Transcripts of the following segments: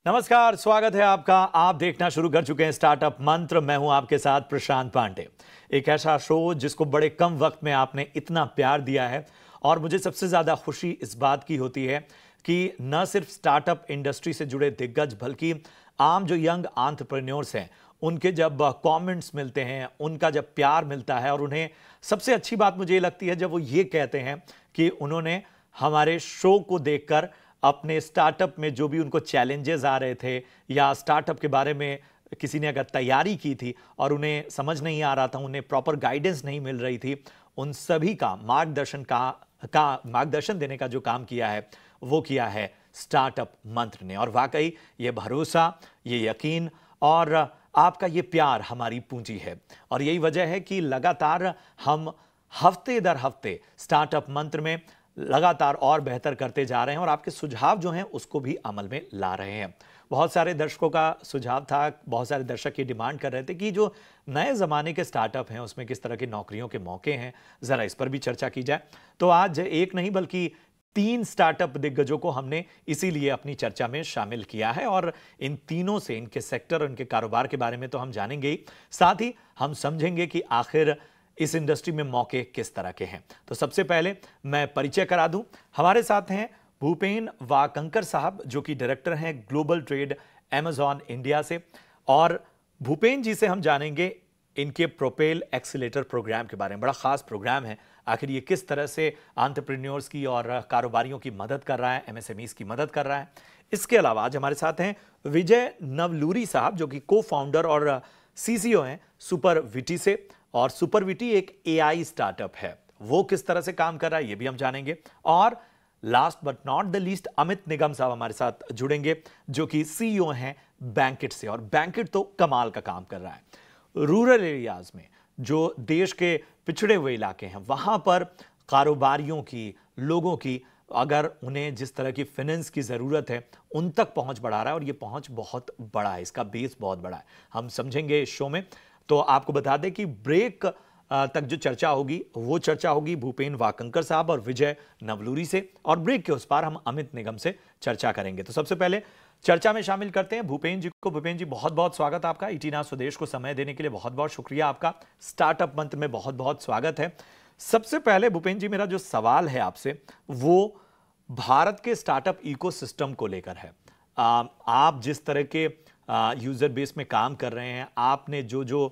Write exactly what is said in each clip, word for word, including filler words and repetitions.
नमस्कार, स्वागत है आपका। आप देखना शुरू कर चुके हैं स्टार्टअप मंत्र। मैं हूं आपके साथ प्रशांत पांडे। एक ऐसा शो जिसको बड़े कम वक्त में आपने इतना प्यार दिया है और मुझे सबसे ज्यादा खुशी इस बात की होती है कि न सिर्फ स्टार्टअप इंडस्ट्री से जुड़े दिग्गज बल्कि आम जो यंग एंटरप्रेन्योर्स हैं उनके जब कमेंट्स मिलते हैं, उनका जब प्यार मिलता है और उन्हें सबसे अच्छी बात मुझे ये लगती है जब वो ये कहते हैं कि उन्होंने हमारे शो को देखकर अपने स्टार्टअप में जो भी उनको चैलेंजेस आ रहे थे या स्टार्टअप के बारे में किसी ने अगर तैयारी की थी और उन्हें समझ नहीं आ रहा था, उन्हें प्रॉपर गाइडेंस नहीं मिल रही थी, उन सभी का मार्गदर्शन का का मार्गदर्शन देने का जो काम किया है वो किया है स्टार्टअप मंत्र ने। और वाकई ये भरोसा, ये यकीन और आपका ये प्यार हमारी पूंजी है और यही वजह है कि लगातार हम हफ्ते दर हफ्ते स्टार्टअप मंत्र में लगातार और बेहतर करते जा रहे हैं और आपके सुझाव जो हैं उसको भी अमल में ला रहे हैं। बहुत सारे दर्शकों का सुझाव था, बहुत सारे दर्शक ये डिमांड कर रहे थे कि जो नए ज़माने के स्टार्टअप हैं उसमें किस तरह की नौकरियों के मौके हैं, ज़रा इस पर भी चर्चा की जाए। तो आज एक नहीं बल्कि तीन स्टार्टअप दिग्गजों को हमने इसीलिए अपनी चर्चा में शामिल किया है और इन तीनों से, इनके सेक्टर और इनके कारोबार के बारे में तो हम जानेंगे ही, साथ ही हम समझेंगे कि आखिर इस इंडस्ट्री में मौके किस तरह के हैं। तो सबसे पहले मैं परिचय करा दूं, हमारे साथ हैं भूपेन वाकंकर साहब जो कि डायरेक्टर हैं ग्लोबल ट्रेड अमेज़न इंडिया से। और भूपेन जी से हम जानेंगे इनके प्रोपेल एक्सीलेटर प्रोग्राम के बारे में। बड़ा खास प्रोग्राम है, आखिर ये किस तरह से एंटरप्रेन्योर्स की और कारोबारियों की मदद कर रहा है, एमएसएमईज की मदद कर रहा है। इसके अलावा आज हमारे साथ हैं विजय नवलूरी साहब जो कि को फाउंडर और सीसीओ हैं सुपरविटी से। और सुपरविटी एक एआई स्टार्टअप है, वो किस तरह से काम कर रहा है ये भी हम जानेंगे। और last but not the least Amit Nigam साहब हमारे साथ जुड़ेंगे जो कि सीईओ हैं बैंकेट से। और बैंकेट तो कमाल का काम कर रहा है। रूरल एरियाज में जो देश के पिछड़े हुए इलाके हैं वहां पर कारोबारियों की, लोगों की, अगर उन्हें जिस तरह की फाइनेंस की जरूरत है उन तक पहुंच बढ़ा रहा है और ये पहुंच बहुत बड़ा है, इसका बेस बहुत बड़ा है, हम समझेंगे इस शो में। तो आपको बता दें कि ब्रेक तक जो चर्चा होगी वो चर्चा होगी भूपेन वाकंकर साहब और विजय नवलूरी से, और ब्रेक के उस पार हम अमित निगम से चर्चा करेंगे। तो सबसे पहले चर्चा में शामिल करते हैं भूपेन जी को। भूपेन जी, बहुत बहुत स्वागत आपका। ईटीना स्वदेश को समय देने के लिए बहुत बहुत शुक्रिया आपका। स्टार्टअप मंत्र में बहुत बहुत स्वागत है। सबसे पहले भूपेन जी, मेरा जो सवाल है आपसे वो भारत के स्टार्टअप इकोसिस्टम को लेकर है। आ, आप जिस तरह के यूजर बेस में काम कर रहे हैं, आपने जो जो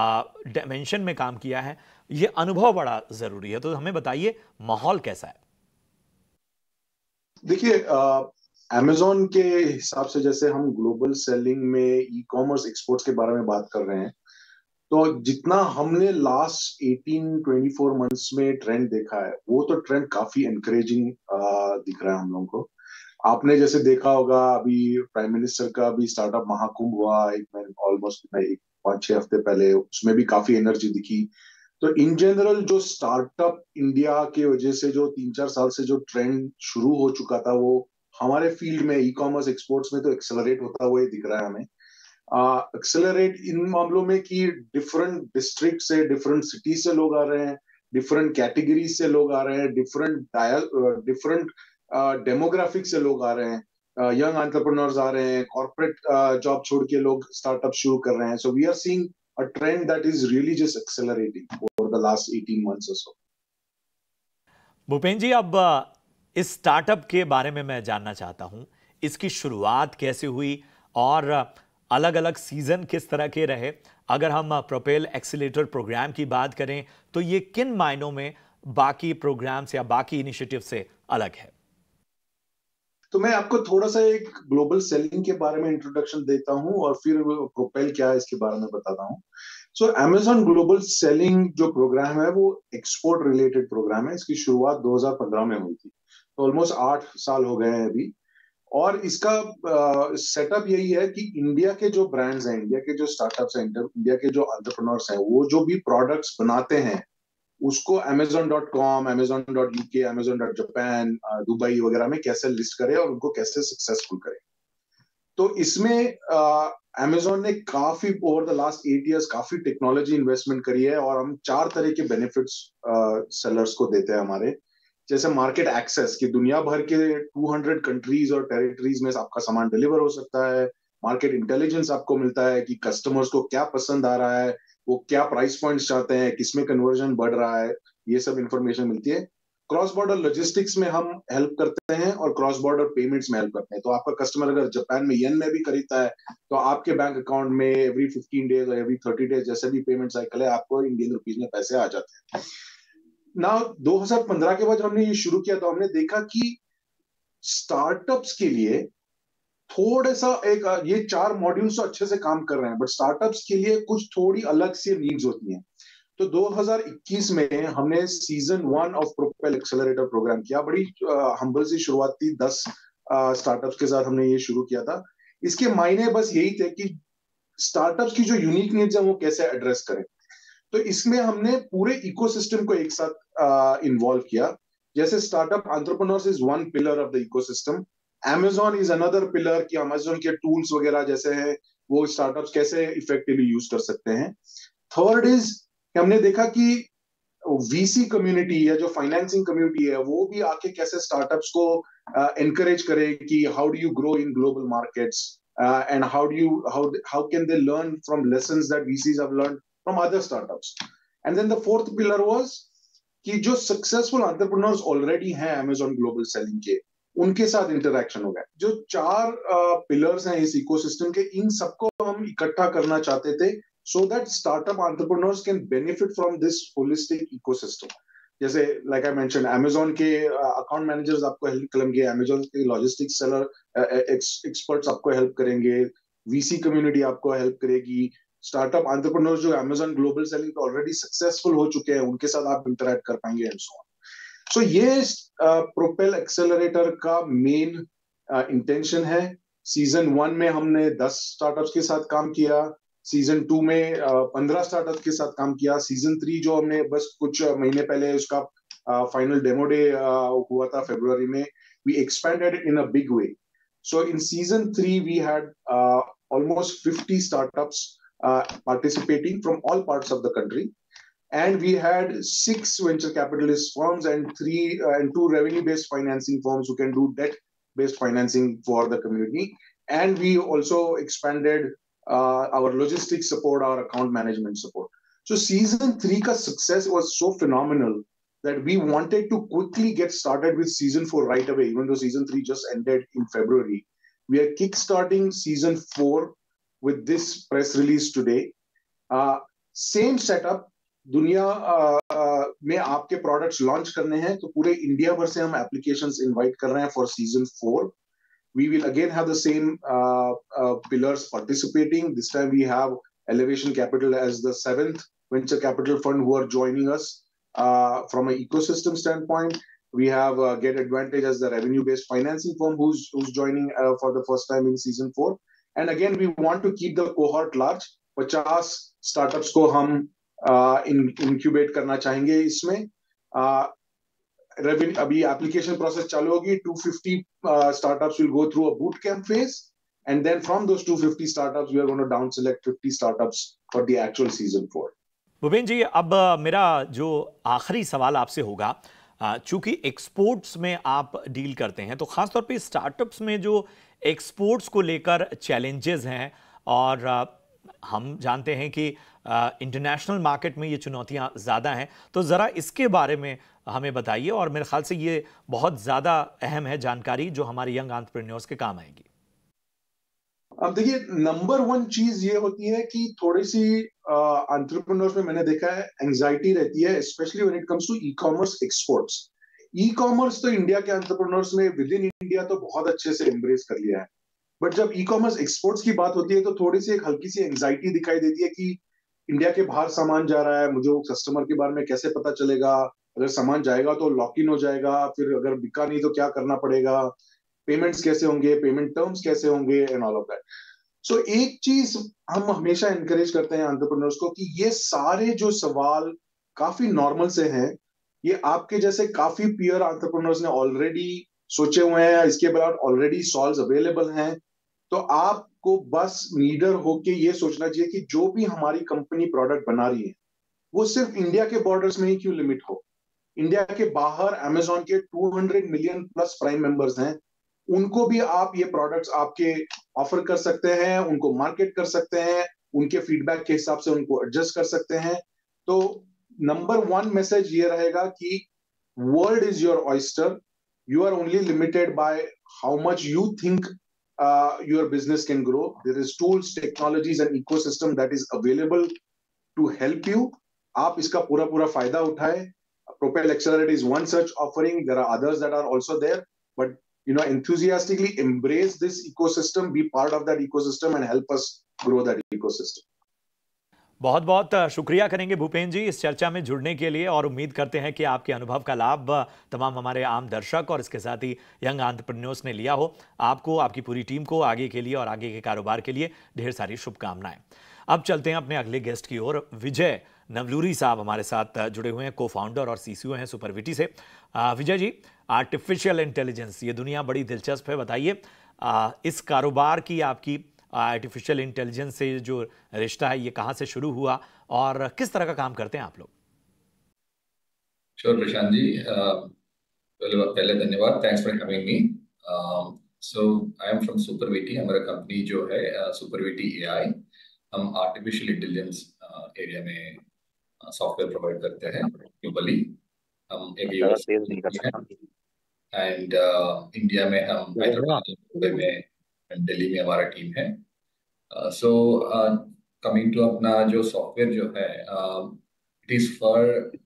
डायमेंशन में काम किया है, ये अनुभव बड़ा जरूरी है। तो हमें बताइए माहौल कैसा है। देखिए, अमेज़न के हिसाब से जैसे हम ग्लोबल सेलिंग में ई कॉमर्स एक्सपोर्ट्स के बारे में बात कर रहे हैं, तो जितना हमने लास्ट अठारह चौबीस मंथ्स में ट्रेंड देखा है वो तो ट्रेंड काफी एनकरेजिंग दिख रहा है हम लोगों को। आपने जैसे देखा होगा अभी प्राइम मिनिस्टर का भी स्टार्टअप महाकुंभ हुआ एक ऑलमोस्ट एक पांच छह हफ्ते पहले, उसमें भी काफी एनर्जी दिखी। तो इन जनरल जो स्टार्टअप इंडिया की वजह से जो तीन चार साल से जो ट्रेंड शुरू हो चुका था वो हमारे फील्ड में ई कॉमर्स एक्सपोर्ट्स में तो एक्सेलरेट होता हुआ दिख रहा है हमें। एक्सेलरेट uh, इन मामलों में कि डिफरेंट डिस्ट्रिक्ट से, डिफरेंट सिटी से लोग आ रहे हैं, डिफरेंट कैटेगरी से लोग आ रहे हैं, डिफरेंट डिफरेंट डेमोग्राफिक से लोग आ रहे हैं, यंग uh, एंटरप्रेन्योर्स आ रहे हैं, कॉर्पोरेट जॉब छोड़ के लोग स्टार्टअप शुरू कर रहे हैं। So we are seeing a trend that is really just accelerating over the last अठारह मंथ्स और सो। भूपेन जी, अब इस स्टार्टअप के बारे में मैं जानना चाहता हूं, इसकी शुरुआत कैसे हुई और अलग अलग सीजन किस तरह के रहे। अगर हम प्रोपेल एक्सीलेटर प्रोग्राम की बात करें तो ये किन मायनों में बाकी प्रोग्राम्स या बाकी इनिशिएटिव से अलग है। तो मैं आपको थोड़ा सा एक ग्लोबल सेलिंग के बारे में इंट्रोडक्शन देता हूं और फिर प्रोपेल क्या है इसके बारे में बताता हूं। सो अमेज़न ग्लोबल सेलिंग जो प्रोग्राम है वो एक्सपोर्ट रिलेटेड प्रोग्राम है। इसकी शुरुआत दो हज़ार पंद्रह में हुई थी, तो ऑलमोस्ट आठ साल हो गए हैं अभी। और इसका सेटअप uh, यही है कि इंडिया के जो ब्रांड्स हैं, इंडिया के जो स्टार्टअप्स हैं, इंडिया के जो एंटरप्रेन्योर्स हैं, वो जो भी प्रोडक्ट्स बनाते हैं उसको Amazon dot com, Amazon dot UK, Amazon dot Japan, Dubai वगैरह में कैसे लिस्ट करें और उनको कैसे सक्सेसफुल करें। तो इसमें अमेज़न ने काफी over the last eight years काफी टेक्नोलॉजी इन्वेस्टमेंट करी है और हम चार तरह के बेनिफिट्स सेलर्स को देते हैं हमारे। जैसे मार्केट एक्सेस की दुनिया भर के दो सौ कंट्रीज और टेरिटरीज में आपका सामान डिलीवर हो सकता है। मार्केट इंटेलिजेंस आपको मिलता है कि कस्टमर्स को क्या पसंद आ रहा है, वो क्या प्राइस पॉइंट्स चाहते हैं, किसमें कन्वर्जन बढ़ रहा है, ये सब इंफॉर्मेशन मिलती है। क्रॉस बॉर्डर लॉजिस्टिक्स में हम हेल्प करते हैं और क्रॉस बॉर्डर पेमेंट्स में हेल्प करते हैं। तो आपका कस्टमर अगर जापान में येन में भी खरीदता है तो आपके बैंक अकाउंट में एवरी फिफ्टीन डेज और एवरी थर्टी डेज जैसे भी पेमेंट साइकिल है आपको इंडियन रुपीज में पैसे आ जाते हैं ना। दो हज़ार पंद्रह के बाद हमने ये शुरू किया तो हमने देखा कि स्टार्टअप्स के लिए थोड़ा सा एक ये चार मॉड्यूल्स तो अच्छे से काम कर रहे हैं, बट स्टार्टअप्स के लिए कुछ थोड़ी अलग सी नीड्स होती हैं। तो दो हज़ार इक्कीस में हमने season one of propel accelerator program किया। बड़ी हम्बल सी शुरुआत थी, दस स्टार्टअप्स के साथ हमने ये शुरू किया था। इसके मायने बस यही थे कि स्टार्टअप्स की जो यूनिक नीड्स है वो कैसे एड्रेस करें। तो इसमें हमने पूरे इकोसिस्टम को एक साथ इन्वॉल्व किया। जैसे startup entrepreneurs is one pillar of the ecosystem, Amazon is another pillar कि Amazon के टूल्स वगैरह जैसे हैं वो स्टार्टअप्स कैसे इफेक्टिवली यूज कर सकते हैं। थर्ड इज हमने देखा कि वीसी कम्युनिटी या जो फाइनेंसिंग कम्युनिटी है वो भी आके कैसे स्टार्टअप्स को एनकरेज uh, करे कि how do you grow in global markets and how do you how how can they learn from lessons that VCs have learned from other startups. And then the fourth pillar was कि जो successful entrepreneurs already हैं Amazon global selling के, उनके साथ interaction हो गया। जो चार पिलर्स uh, हैं इस इकोसिस्टम के, इन सबको हम इकट्ठा करना चाहते थे so that startup entrepreneurs can benefit from this holistic ecosystem. जैसे like I mentioned, Amazon के अकाउंट uh, मैनेजर्स आपको हेल्प करेंगे, Amazon के लॉजिस्टिक्स सेलर एक्सपर्ट्स आपको हेल्प करेंगे, वीसी कम्युनिटी आपको हेल्प करेगी, स्टार्टअप एंटरप्रेन्योर्स जो Amazon ग्लोबल सेलिंग पे ऑलरेडी सक्सेसफुल हो चुके हैं उनके साथ आप इंटरेक्ट कर पाएंगे एंड सो ऑन। सो ये प्रोपेल uh, एक्सेलरेटर का मेन इंटेंशन uh, है। सीजन वन में हमने दस स्टार्टअप्स के साथ काम किया, सीजन टू में पंद्रह स्टार्टअप के साथ काम किया, सीजन थ्री जो हमने बस कुछ महीने पहले उसका फाइनल डेमो डे हुआ था फरवरी में, we expanded in a big way. So in season three we had almost fifty startups uh, participating from all parts of the country, and we had six venture capitalist firms and three uh, and two revenue based financing firms who can do debt based financing for the community. And we also expanded Uh, our logistics support, our account management support. So season three ka success was so phenomenal that we wanted to quickly get started with season four right away, even though season three just ended in February. We are kickstarting season four with this press release today. Uh, same setup, दुनिया uh, uh, में आपके products launch करने हैं तो पूरे India भर से हम applications invite कर रहे हैं for season four. We will again have the same uh, uh, pillars participating. This time we have Elevation Capital as the seventh venture capital fund who are joining us uh, from an ecosystem standpoint. We have uh, Get Advantage as the revenue-based financing firm who's who's joining uh, for the first time in season four. And again, we want to keep the cohort large. fifty startups को हम uh, in, incubate करना चाहेंगे इसमें. Uh, Revenue, अभी application process चालू होगी, two hundred fifty uh, startups will go through a boot camp phase, and then from those two hundred fifty startups we are going to down select fifty startups for the actual season four. Bhupen जी, अब मेरा जो आखिरी सवाल आपसे होगा, चूंकि exports में आप डील करते हैं तो खासतौर पे स्टार्टअप्स में जो एक्सपोर्ट्स को लेकर चैलेंजेस हैं, और हम जानते हैं कि इंटरनेशनल मार्केट में ये चुनौतियां ज़्यादा हैं, तो ज़रा इसके बारे में हमें बताइए। और मेरे ख्याल से ये बहुत ज़्यादा अहम है जानकारी जो हमारे यंग एंटरप्रेन्योर्स के काम आएगी। अब देखिए, नंबर वन चीज ये होती है कि थोड़ी सी एंटरप्रेन्योर्स में मैंने देखा है एंजाइटी रहती है, specially when it comes to e commerce exports. E commerce तो इंडिया के एंटरप्रेन्योर्स ने विद इन इंडिया तो बहुत अच्छे से एम्ब्रेस कर लिया है, बट जब ई कॉमर्स एक्सपोर्ट्स की बात होती है तो थोड़ी सी एक हल्की सी एंजाइटी दिखाई देती है कि इंडिया के बाहर सामान जा रहा है, मुझे वो कस्टमर के बारे में कैसे पता चलेगा, अगर सामान जाएगा तो लॉक इन हो जाएगा, फिर अगर बिका नहीं तो क्या करना पड़ेगा, पेमेंट्स कैसे होंगे, पेमेंट टर्म्स कैसे होंगे and all of that. So एक चीज हम हमेशा एनकरेज करते हैं एंटरप्रेन्योर्स को कि ये सारे जो सवाल काफी नॉर्मल से हैं, ये आपके जैसे काफी पीयर एंटरप्रेन्योर्स ने ऑलरेडी सोचे हुए हैं, इसके बाद ऑलरेडी सॉल्व्स अवेलेबल हैं। तो आपको बस नीडर होके ये सोचना चाहिए कि जो भी हमारी कंपनी प्रोडक्ट बना रही है वो सिर्फ इंडिया के बॉर्डर्स में ही क्यों लिमिट हो, इंडिया के बाहर अमेजोन के two hundred million plus prime members हैं, उनको भी आप ये प्रोडक्ट्स आपके ऑफर कर सकते हैं, उनको मार्केट कर सकते हैं, उनके फीडबैक के हिसाब से उनको एडजस्ट कर सकते हैं। तो नंबर वन मैसेज ये रहेगा कि world is your oyster, you are only limited by how much you think uh, your business can grow. There is tools, technologies and ecosystem that is available to help you. आप इसका पूरा पूरा फायदा उठाए. Propel Accelerate is one such offering. There are others that are also there, but you know, enthusiastically embrace this ecosystem, be part of that ecosystem and help us grow that ecosystem. बहुत बहुत शुक्रिया करेंगे भूपेन जी इस चर्चा में जुड़ने के लिए, और उम्मीद करते हैं कि आपके अनुभव का लाभ तमाम हमारे आम दर्शक और इसके साथ ही यंग एंटरप्रेन्योर्स ने लिया हो। आपको, आपकी पूरी टीम को आगे के लिए और आगे के कारोबार के लिए ढेर सारी शुभकामनाएं। अब चलते हैं अपने अगले गेस्ट की ओर। विजय नवलूरी साहब हमारे साथ जुड़े हुए हैं, को फाउंडर और सीसीओ हैं सुपरविटी से। विजय जी, आर्टिफिशियल इंटेलिजेंस, ये दुनिया बड़ी दिलचस्प है, बताइए इस कारोबार की आपकी आर्टिफिशियल इंटेलिजेंस से जो रिश्ता है ये कहां से शुरू हुआ और किस तरह का काम करते हैं आप लोग? श्योर प्रशांत जी, पहले पहले धन्यवाद, thanks for having me. So I am from Supervity. हमारा कंपनी जो है सुपरविटी एआई, हम आर्टिफिशियल इंटेलिजेंस एरिया में सॉफ्टवेयर प्रोवाइड करते हैं ग्लोबली। हम एक एंड इंडिया में हम हैदराबाद में, दिल्ली में हमारा टीम है। सो कमिंग टू अपना जो सॉफ्टवेयर जो है, इट इज फॉर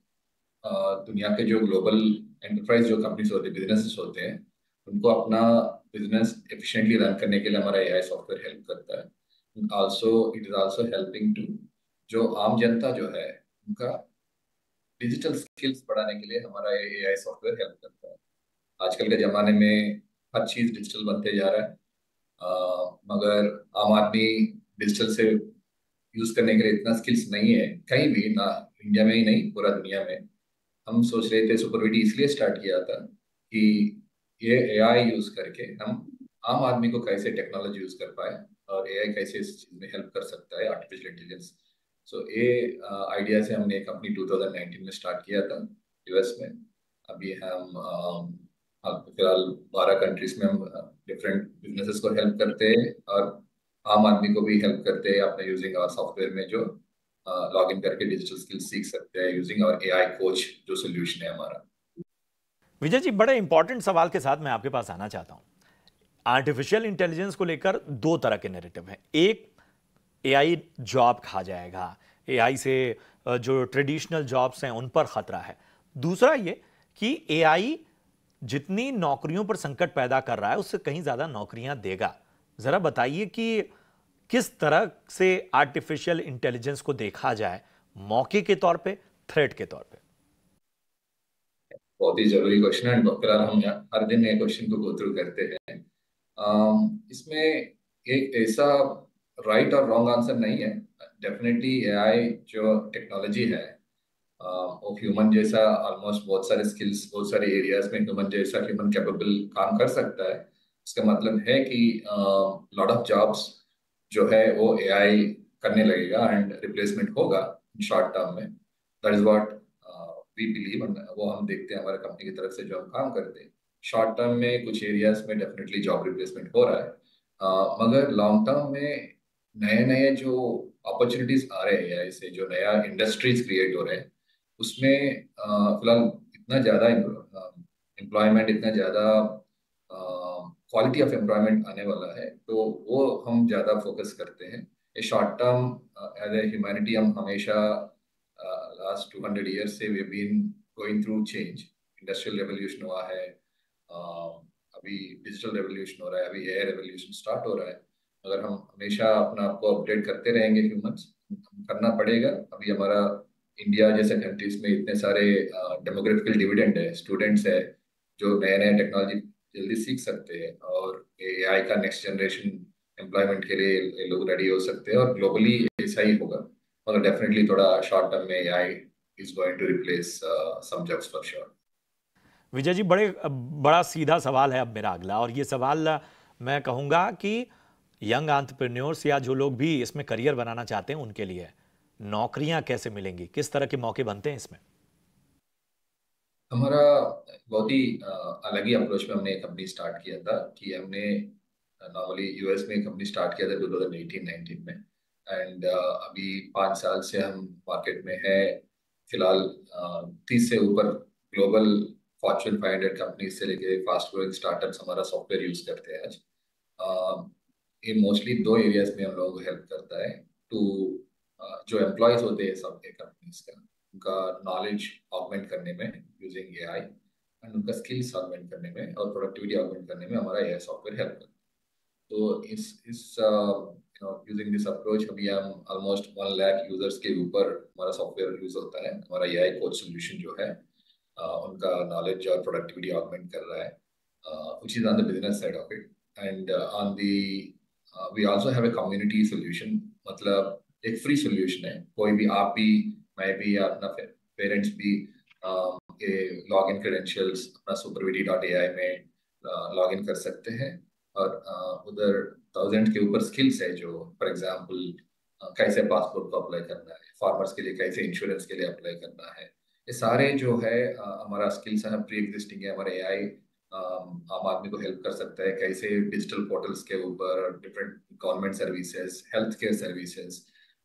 दुनिया के जो ग्लोबल एंटरप्राइज जो कंपनीज होते हैं, बिजनेसेस होते हैं, उनको अपना बिजनेस एफिशिएंटली रन करने के लिए हमारा एआई सॉफ्टवेयर हेल्प करता है। Also it is also helping to जो आम जनता जो है उनका डिजिटल स्किल्स बढ़ाने के लिए हमारा एआई सॉफ्टवेयर हेल्प करता है। आजकल के ज़माने में हर चीज़ डिजिटल बनते जा रहा है, uh, मगर आम आदमी डिजिटल से यूज़ करने के लिए इतना स्किल्स नहीं है कहीं भी, ना इंडिया में ही नहीं पूरा दुनिया में। हम सोच रहे थे, सुपरविटी इसलिए स्टार्ट किया था कि ये एआई यूज़ करके हम आम आदमी को कैसे टेक्नोलॉजी यूज़ कर पाए और एआई कैसे इस चीज़ में हेल्प कर सकता है, आर्टिफिशियल इंटेलिजेंस। सो ये आइडिया से हमने कंपनी टू थाउजेंड नाइनटीन में स्टार्ट किया था यूएस में। अभी हम फिलहाल बारह कंट्रीज में हम डिफरेंट बिजनेसेस को हेल्प करते हैं और आम आदमी को भी हेल्प करते हैं अपने यूजिंग आवर सॉफ्टवेयर में, जो लॉग इन करके डिजिटल स्किल्स सीख सकते हैं यूजिंग आवर एआई कोच जो सोल्यूशन है हमारा। विजय जी, बड़े इंपॉर्टेंट सवाल के साथ मैं आपके पास आना चाहता हूं। आर्टिफिशियल इंटेलिजेंस को लेकर दो तरह के नैरेटिव हैं। एक, एआई जॉब खा जाएगा, एआई से जो ट्रेडिशनल जॉब्स हैं उन पर खतरा है। दूसरा ये कि एआई जितनी नौकरियों पर संकट पैदा कर रहा है उससे कहीं ज्यादा नौकरियां देगा। जरा बताइए कि किस तरह से आर्टिफिशियल इंटेलिजेंस को देखा जाए, मौके के तौर पे, थ्रेट के तौर पे? बहुत ही जरूरी क्वेश्चन है, फिलहाल हम हर दिन ये क्वेश्चन को गो थ्रू करते हैं। इसमें एक ऐसा राइट और रॉन्ग आंसर नहीं है। डेफिनेटली एआई जो टेक्नोलॉजी है वो ह्यूमन जैसा ऑलमोस्ट बहुत सारे स्किल्स, बहुत सारे एरियाज में ह्यूमन जैसा ह्यूमन कैपेबल काम कर सकता है। इसका मतलब है कि लॉट ऑफ जॉब्स जो है वो एआई करने लगेगा एंड रिप्लेसमेंट होगा शॉर्ट टर्म में। That is what we believe, वो हम देखते हैं हमारे कंपनी की तरफ से जो हम काम करते हैं। शॉर्ट टर्म में कुछ एरियाज में डेफिनेटली जॉब रिप्लेसमेंट हो रहा है, uh, मगर लॉन्ग टर्म में नए नए जो अपॉर्चुनिटीज आ रहे हैं, ऐसे जो नया इंडस्ट्रीज क्रिएट हो रहे हैं, उसमें फिलहाल इतना ज़्यादा एम्प्लॉयमेंट, इतना ज़्यादा क्वालिटी ऑफ एम्प्लॉयमेंट आने वाला है, तो वो हम ज़्यादा फोकस करते हैं। ये short term as a humanity हम हमेशा लास्ट टू हंड्रेड ईयर्स से we been going through change. Industrial revolution हुआ है, uh, अभी डिजिटल रेवोल्यूशन हो रहा है, अभी एआई रेवोल्यूशन स्टार्ट हो रहा है। अगर हम हमेशा अपना आपको अपडेट करते रहेंगे, ह्यूमंस करना पड़ेगा। अभी हमारा इंडिया जैसे कंट्रीज में इतने सारे डेमोग्राफिकल डिविडेंड है, स्टूडेंट्स है जो नए नए टेक्नोलॉजी जल्दी सीख सकते हैं और एआई का नेक्स्ट जनरेशन एम्प्लॉयमेंट के लिए लोग रेडी हो सकते हैं, और ग्लोबली ऐसा ही होगा। मगर डेफिनेटली थोड़ा शॉर्ट टर्म में AI is going to replace some jobs for sure. Vijay ji, बड़े बड़ा सीधा सवाल है अब मेरा अगला, और ये सवाल मैं कहूँगा कि यंग एंटरप्रेन्योर्स या जो लोग भी इसमें करियर बनाना चाहते हैं उनके लिए, नौकरियां कैसे मिलेंगी, किस तरह के मौके बनते हैं इसमें? हमारा बहुत ही अ, अलग ही अप्रोच में हमने एक कंपनी स्टार्ट किया था कि हमने नॉर्मली यूएस में कंपनी स्टार्ट किया था दो हज़ार अठारह नाइनटीन में। एंड अभी पाँच साल से हम मार्केट में है। फिलहाल तीस से ऊपर global fortune five hundred company से लेके फास्ट ग्रोइंग स्टार्टअप्स हमारा सॉफ्टवेयर यूज करते हैं आज। अ, ये मोस्टली दो एरियाज में हम लोगों को हेल्प करता है। टू जो एम्प्लॉयज होते हैं सब कंपनीज का, उनका नॉलेज ऑगमेंट करने में यूजिंग एआई, एंड उनका स्किल्स ऑगमेंट करने में और प्रोडक्टिविटी ऑगमेंट करने में हमारा एआई सॉफ्टवेयर हेल्प करता है। तो इस इस यूजिंग दिस अप्रोच अभी हम ऑलमोस्ट वन लाख यूजर्स के ऊपर हमारा सॉफ्टवेयर यूज होता है। हमारा एआई कोच सोल्यूशन जो है uh, उनका नॉलेज और प्रोडक्टिविटी ऑगमेंट कर रहा है, which is on the business side of it. And on the we also have a community solution, मतलब एक फ्री सोल्यूशन है। कोई भी, आप भी, मैं भी या अपना पेरेंट्स भी लॉग इन क्रेडेंशियल्स अपना सुपरविटी डॉट ए आई में लॉग इन कर सकते हैं। और uh, उधर थाउजेंड के ऊपर स्किल्स है, जो फॉर एग्जांपल कैसे पासपोर्ट को अप्लाई करना है, फार्मर्स के लिए कैसे इंश्योरेंस के लिए अप्लाई करना है, ये सारे जो है uh, हमारा स्किल्स है, प्री एग्जिस्टिंग है। हमारे एआई आम आदमी को हेल्प कर सकता है कैसे डिजिटल पोर्टल्स के ऊपर different government services, health care services,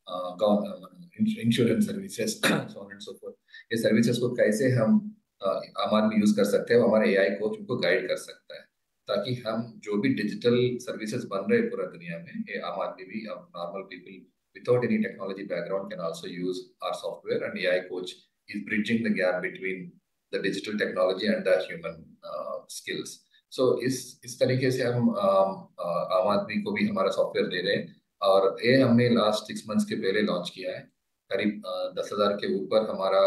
insurance services, so on and so forth, ये सर्विसेज को कैसे हम uh, आम आदमी यूज कर सकते हैं। हमारे एआई कोच उनको गाइड कर सकता है, ताकि हम जो भी डिजिटल सर्विसेज बन रहे हैं पूरा दुनिया में, ये आम आदमी भी, normal people without any technology background can also use our software, and AI coach is bridging the gap between the digital technology and the human skills. So इस इस तरीके से हम um, uh, आम आदमी को भी हमारा सॉफ्टवेयर दे रहे हैं। और ये हमने लास्ट सिक्स मंथ्स के पहले लॉन्च किया है। करीब uh, दस हजार के ऊपर हमारा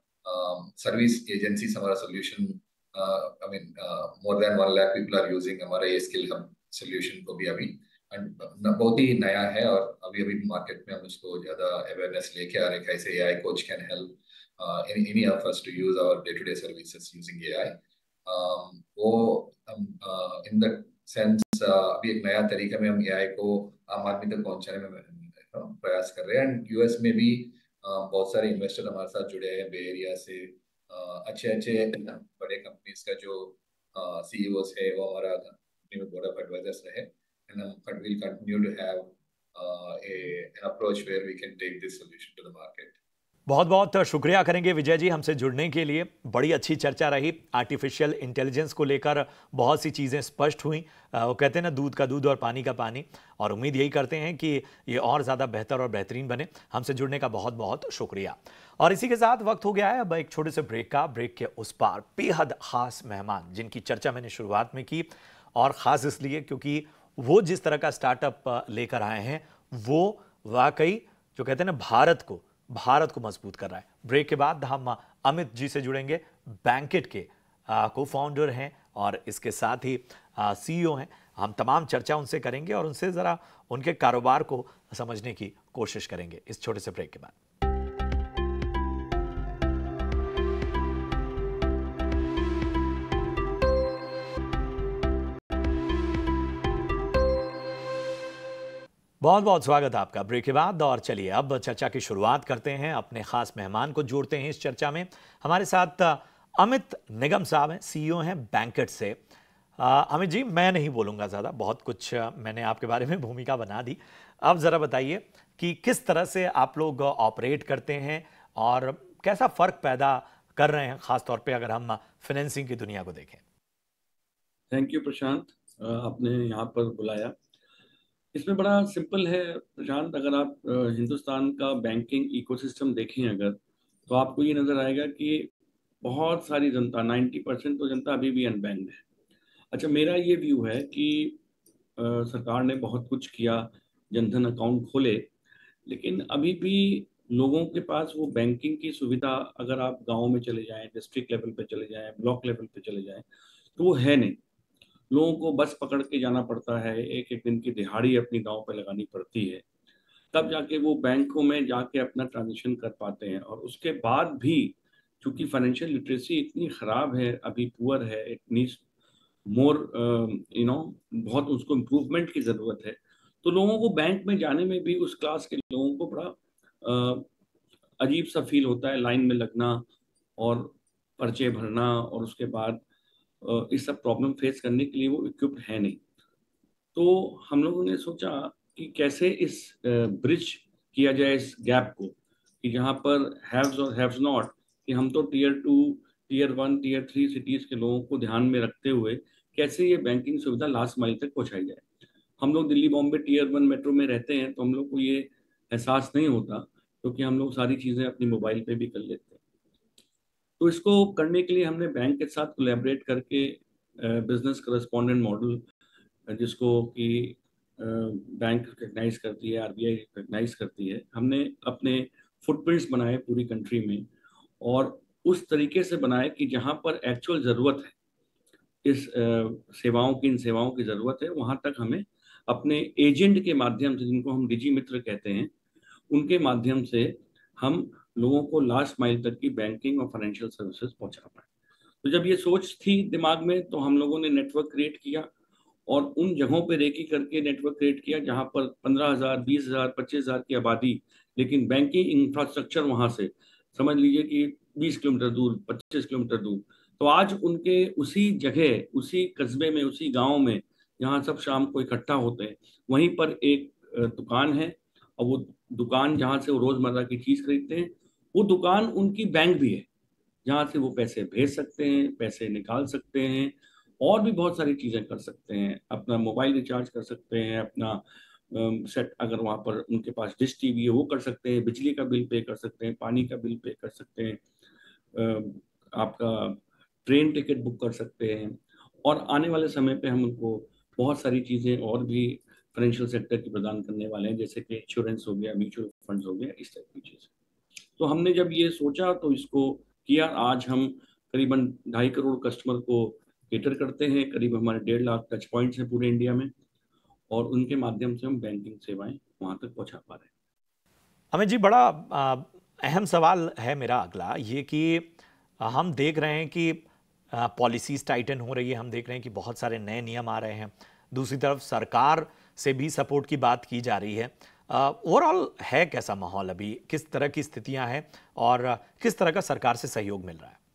सर्विस uh, एजेंसीज हमारा solution, I mean more than one lakh people are using हमारा ये स्किल हब सोल्यूशन को भी अभी। एंड बहुत ही नया है, और अभी अभी मार्केट में हम उसको ज्यादा अवेयरनेस लेके आ रहे हैं कैसे AI coach can help any of us to use our day to day services using AI. वो हम इन द सेंस अभी एक नया तरीका में हम एआई को आम आदमी तक पहुंचाने में uh, प्रयास कर रहे हैं। एंड यूएस में भी uh, बहुत सारे इन्वेस्टर हमारे साथ जुड़े हैं बे एरिया से। uh, अच्छे अच्छे बड़े कंपनीज का जो सीईओस uh, है वो हमारा कंपनी में बोर्ड ऑफ एडवाइजर्स रहे। एंड हम will continue to have an approach where we can take this solution to the market. बहुत बहुत शुक्रिया करेंगे विजय जी हमसे जुड़ने के लिए। बड़ी अच्छी चर्चा रही, आर्टिफिशियल इंटेलिजेंस को लेकर बहुत सी चीज़ें स्पष्ट हुई। वो कहते हैं ना, दूध का दूध और पानी का पानी, और उम्मीद यही करते हैं कि ये और ज़्यादा बेहतर और बेहतरीन बने। हमसे जुड़ने का बहुत बहुत शुक्रिया। और इसी के साथ वक्त हो गया है अब एक छोटे से ब्रेक का। ब्रेक के उस पार बेहद खास मेहमान जिनकी चर्चा मैंने शुरुआत में की, और ख़ास इसलिए क्योंकि वो जिस तरह का स्टार्टअप लेकर आए हैं वो वाकई जो कहते हैं ना भारत को भारत को मजबूत कर रहा है। ब्रेक के बाद हम अमित जी से जुड़ेंगे, बैंकेट के को फाउंडर हैं और इसके साथ ही सीईओ हैं। हम तमाम चर्चा उनसे करेंगे और उनसे ज़रा उनके कारोबार को समझने की कोशिश करेंगे इस छोटे से ब्रेक के बाद। बहुत बहुत स्वागत है आपका ब्रेक के बाद। और चलिए अब चर्चा की शुरुआत करते हैं, अपने खास मेहमान को जोड़ते हैं इस चर्चा में। हमारे साथ अमित निगम साहब हैं, सीईओ हैं बैंकेट से। अमित जी, मैं नहीं बोलूँगा ज़्यादा, बहुत कुछ मैंने आपके बारे में भूमिका बना दी। अब ज़रा बताइए कि किस तरह से आप लोग ऑपरेट करते हैं और कैसा फ़र्क पैदा कर रहे हैं, ख़ास तौर पर अगर हम फाइनेंसिंग की दुनिया को देखें। थैंक यू प्रशांत, आपने यहाँ पर बुलाया। इसमें बड़ा सिंपल है प्रशांत, अगर आप हिंदुस्तान का बैंकिंग इकोसिस्टम देखें अगर, तो आपको ये नज़र आएगा कि बहुत सारी जनता, नब्बे परसेंट तो जनता अभी भी अनबैंक्ड है। अच्छा, मेरा ये व्यू है कि आ, सरकार ने बहुत कुछ किया, जनधन अकाउंट खोले, लेकिन अभी भी लोगों के पास वो बैंकिंग की सुविधा, अगर आप गाँव में चले जाएँ, डिस्ट्रिक्ट लेवल पर चले जाएँ, ब्लॉक लेवल पर चले जाएँ, तो वो है नहीं। लोगों को बस पकड़ के जाना पड़ता है, एक एक दिन की दिहाड़ी अपनी दांव पे लगानी पड़ती है, तब जाके वो बैंकों में जाके अपना ट्रांजेक्शन कर पाते हैं। और उसके बाद भी चूंकि फाइनेंशियल लिटरेसी इतनी ख़राब है, अभी पुअर है, it needs more you know, बहुत उसको इम्प्रूवमेंट की ज़रूरत है। तो लोगों को बैंक में जाने में भी, उस क्लास के लोगों को बड़ा uh, अजीब सा फील होता है, लाइन में लगना। और पर्चे भरना और उसके बाद इस सब प्रॉब्लम फेस करने के लिए वो इक्विप्ड है नहीं। तो हम लोगों ने सोचा कि कैसे इस ब्रिज किया जाए इस गैप को, कि जहाँ पर हैव्स और हैव्स नॉट, कि हम तो tier two, tier one, tier three cities के लोगों को ध्यान में रखते हुए कैसे ये बैंकिंग सुविधा लास्ट माइल तक पहुँचाई जाए। हम लोग Delhi Bombay tier one metro में रहते हैं, तो हम लोग को ये एहसास नहीं होता, क्योंकि हम लोग सारी चीज़ें अपनी मोबाइल पे भी कर लेते हैं। तो इसको करने के लिए हमने बैंक के साथ कोलैबोरेट करके बिजनेस करस्पॉन्डेंट मॉडल, जिसको कि बैंक रिकग्नाइज करती है, आरबीआई रिकग्नाइज करती है, हमने अपने फुटप्रिंट्स बनाए पूरी कंट्री में, और उस तरीके से बनाए कि जहाँ पर एक्चुअल ज़रूरत है इस सेवाओं की, इन सेवाओं की ज़रूरत है, वहाँ तक हमें अपने एजेंट के माध्यम से, जिनको हम डिजी मित्र कहते हैं, उनके माध्यम से हम लोगों को लास्ट माइल तक की बैंकिंग और फाइनेंशियल सर्विसेज पहुँचा पाए। तो जब ये सोच थी दिमाग में, तो हम लोगों ने नेटवर्क क्रिएट किया और उन जगहों पे रेकी करके नेटवर्क क्रिएट किया जहाँ पर पंद्रह हजार, बीस हजार, पच्चीस हजार की आबादी, लेकिन बैंकिंग इंफ्रास्ट्रक्चर वहाँ से समझ लीजिए कि बीस किलोमीटर दूर, पच्चीस किलोमीटर दूर। तो आज उनके उसी जगह, उसी कस्बे में, उसी गांव में, जहाँ सब शाम को इकट्ठा होते हैं, वहीं पर एक दुकान है, और वो दुकान जहाँ से वो रोजमर्रा की चीज खरीदते हैं, वो दुकान उनकी बैंक भी है, जहाँ से वो पैसे भेज सकते हैं, पैसे निकाल सकते हैं, और भी बहुत सारी चीज़ें कर सकते हैं। अपना मोबाइल रिचार्ज कर सकते हैं, अपना सेट, अगर वहाँ पर उनके पास डिश टीवी है वो कर सकते हैं, बिजली का बिल पे कर सकते हैं, पानी का बिल पे कर सकते हैं, आपका ट्रेन टिकट बुक कर सकते हैं, और आने वाले समय पे हम उनको बहुत सारी चीज़ें और भी फाइनेंशियल सेक्टर की प्रदान करने वाले हैं, जैसे कि इंश्योरेंस हो गया, म्यूचुअल फंड्स हो गया, इस टाइप की चीज़ें। तो हमने जब ये सोचा तो इसको किया। आज हम करीबन ढाई करोड़ कस्टमर को केटर करते हैं, करीब हमारे डेढ़ लाख टच पॉइंट्स हैं पूरे इंडिया में, और उनके माध्यम से हम बैंकिंग सेवाएं वहां तक पहुंचा पा रहे हैं। अमित जी, बड़ा आ, अहम सवाल है मेरा अगला ये कि हम देख रहे हैं कि पॉलिसीज टाइटन हो रही है, हम देख रहे हैं कि बहुत सारे नए नियम आ रहे हैं, दूसरी तरफ सरकार से भी सपोर्ट की बात की जा रही है। ओवरऑल है कैसा माहौल अभी, किस तरह की स्थितियां हैं और किस तरह का सरकार से सहयोग मिल रहा है?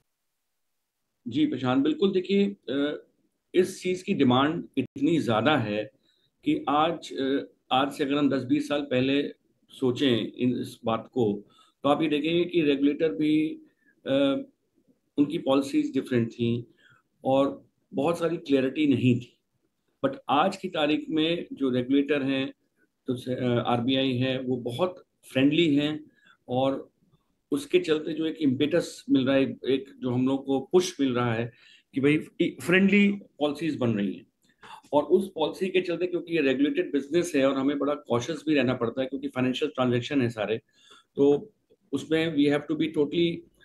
जी प्रशांत, बिल्कुल, देखिए इस चीज की डिमांड इतनी ज्यादा है कि आज आज से अगर हम दस बीस साल पहले सोचें इन इस बात को, तो आप ये देखेंगे कि रेगुलेटर भी आ, उनकी पॉलिसीज डिफरेंट थी और बहुत सारी क्लैरिटी नहीं थी। बट आज की तारीख में जो रेगुलेटर हैं, तो आरबीआई है, वो बहुत फ्रेंडली हैं, और उसके चलते जो एक इम्पेटस मिल रहा है, एक जो हम लोग को पुश मिल रहा है कि भाई फ्रेंडली पॉलिसीज बन रही हैं, और उस पॉलिसी के चलते, क्योंकि ये रेगुलेटेड बिजनेस है और हमें बड़ा कॉशियस भी रहना पड़ता है, क्योंकि फाइनेंशियल ट्रांजैक्शन है सारे, तो उसमें we have to be totally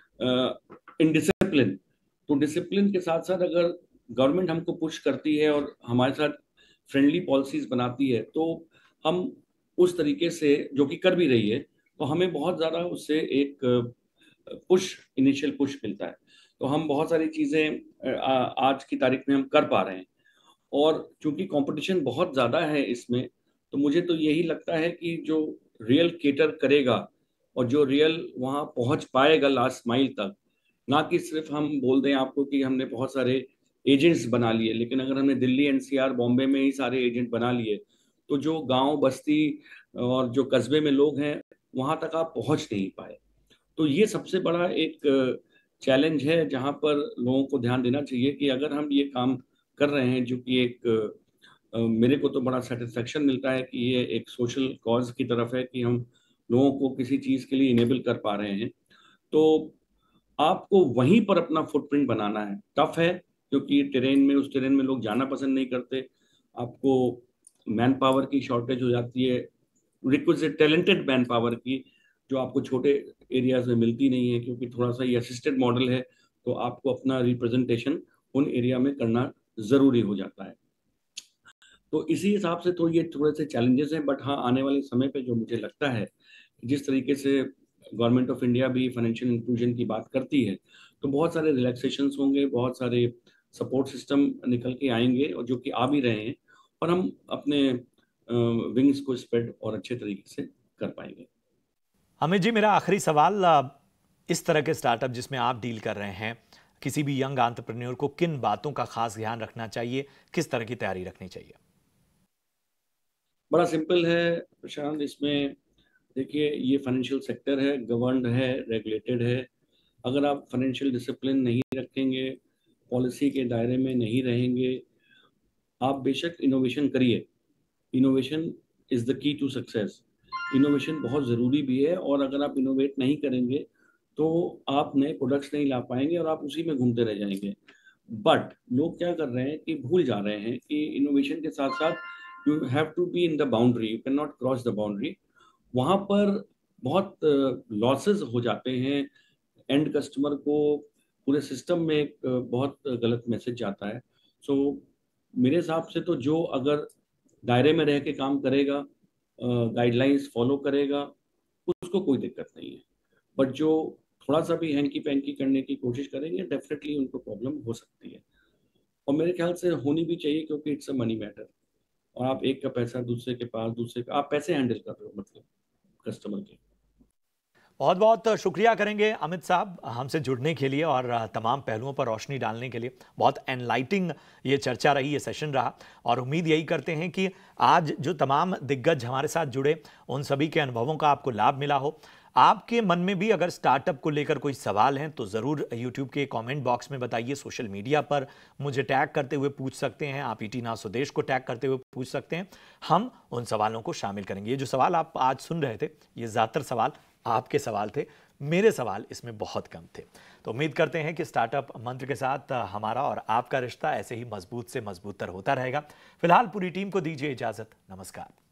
in discipline. तो डिसिप्लिन के साथ साथ अगर गवर्नमेंट हमको पुश करती है और हमारे साथ फ्रेंडली पॉलिसीज बनाती है, तो हम उस तरीके से, जो कि कर भी रही है, तो हमें बहुत ज़्यादा उससे एक पुश, इनिशियल पुश मिलता है। तो हम बहुत सारी चीज़ें आज की तारीख में हम कर पा रहे हैं, और चूंकि कंपटीशन बहुत ज़्यादा है इसमें, तो मुझे तो यही लगता है कि जो रियल केटर करेगा और जो रियल वहाँ पहुँच पाएगा लास्ट माइल तक, ना कि सिर्फ हम बोल दें आपको कि हमने बहुत सारे एजेंट्स बना लिए, लेकिन अगर हमने दिल्ली, एनसीआर, बॉम्बे में ही सारे एजेंट बना लिए, तो जो गांव, बस्ती और जो कस्बे में लोग हैं, वहां तक आप पहुंच नहीं पाए। तो ये सबसे बड़ा एक चैलेंज है, जहां पर लोगों को ध्यान देना चाहिए कि अगर हम ये काम कर रहे हैं, जो कि एक मेरे को तो बड़ा सेटिस्फेक्शन मिलता है कि ये एक सोशल कॉज की तरफ है कि हम लोगों को किसी चीज़ के लिए इनेबल कर पा रहे हैं, तो आपको वहीं पर अपना फुटप्रिंट बनाना है। टफ है, क्योंकि टेरेन में, उस टेरेन में लोग जाना पसंद नहीं करते, आपको मैन पावर की शॉर्टेज हो जाती है, रिक्विजिट टैलेंटेड मैन पावर की, जो आपको छोटे एरियाज में मिलती नहीं है, क्योंकि थोड़ा सा ये असिस्टेड मॉडल है, तो आपको अपना रिप्रेजेंटेशन उन एरिया में करना ज़रूरी हो जाता है। तो इसी हिसाब से तो ये थोड़े से चैलेंजेस हैं, बट हाँ, आने वाले समय पे जो मुझे लगता है, जिस तरीके से गवर्नमेंट ऑफ इंडिया भी फाइनेंशियल इंक्लूजन की बात करती है, तो बहुत सारे रिलैक्सेशंस होंगे, बहुत सारे सपोर्ट सिस्टम निकल के आएंगे, और जो कि आ भी रहे हैं, और हम अपने विंग्स को स्प्रेड और अच्छे तरीके से कर पाएंगे। अमित जी, मेरा आखिरी सवाल, इस तरह के स्टार्टअप जिसमें आप डील कर रहे हैं, किसी भी यंग एंटरप्रेन्योर को किन बातों का खास ध्यान रखना चाहिए, किस तरह की तैयारी रखनी चाहिए? बड़ा सिंपल है प्रशांत, इसमें देखिए ये फाइनेंशियल सेक्टर है, गवर्नड है, रेगुलेटेड है। अगर आप फाइनेंशियल डिसिप्लिन नहीं रखेंगे, पॉलिसी के दायरे में नहीं रहेंगे, आप बेशक इनोवेशन करिए। Innovation is the key to success. Innovation बहुत ज़रूरी भी है, और अगर आप इनोवेट नहीं करेंगे तो आप नए प्रोडक्ट्स नहीं ला पाएंगे और आप उसी में घूमते रह जाएंगे। बट लोग क्या कर रहे हैं कि भूल जा रहे हैं कि इनोवेशन के साथ साथ you have to be in the boundary, you can not cross the boundary. वहाँ पर बहुत लॉसेस हो जाते हैं, एंड कस्टमर को पूरे सिस्टम में एक बहुत गलत मैसेज जाता है। सो so, मेरे हिसाब से तो जो अगर दायरे में रह के काम करेगा, गाइडलाइंस फॉलो करेगा, उसको कोई दिक्कत नहीं है। बट जो थोड़ा सा भी हैंकी पैंकी करने की कोशिश करेंगे, डेफिनेटली उनको प्रॉब्लम हो सकती है, और मेरे ख्याल से होनी भी चाहिए, क्योंकि इट्स अ मनी मैटर। और आप एक का पैसा दूसरे के पास, दूसरे का आप पैसे हैंडल कर रहे हो, मतलब कस्टमर के। बहुत बहुत शुक्रिया करेंगे अमित साहब हमसे जुड़ने के लिए और तमाम पहलुओं पर रोशनी डालने के लिए। बहुत एनलाइटिंग ये चर्चा रही, ये सेशन रहा, और उम्मीद यही करते हैं कि आज जो तमाम दिग्गज हमारे साथ जुड़े, उन सभी के अनुभवों का आपको लाभ मिला हो। आपके मन में भी अगर स्टार्टअप को लेकर कोई सवाल हैं तो ज़रूर यूट्यूब के कमेंट बॉक्स में बताइए। सोशल मीडिया पर मुझे टैग करते हुए पूछ सकते हैं, आप ईटी नाउ स्वदेश को टैग करते हुए पूछ सकते हैं, हम उन सवालों को शामिल करेंगे। ये जो सवाल आप आज सुन रहे थे, ये ज़्यादातर सवाल आपके सवाल थे, मेरे सवाल इसमें बहुत कम थे। तो उम्मीद करते हैं कि स्टार्टअप मंत्र के साथ हमारा और आपका रिश्ता ऐसे ही मजबूत से मजबूत तर होता रहेगा। फिलहाल पूरी टीम को दीजिए इजाज़त, नमस्कार।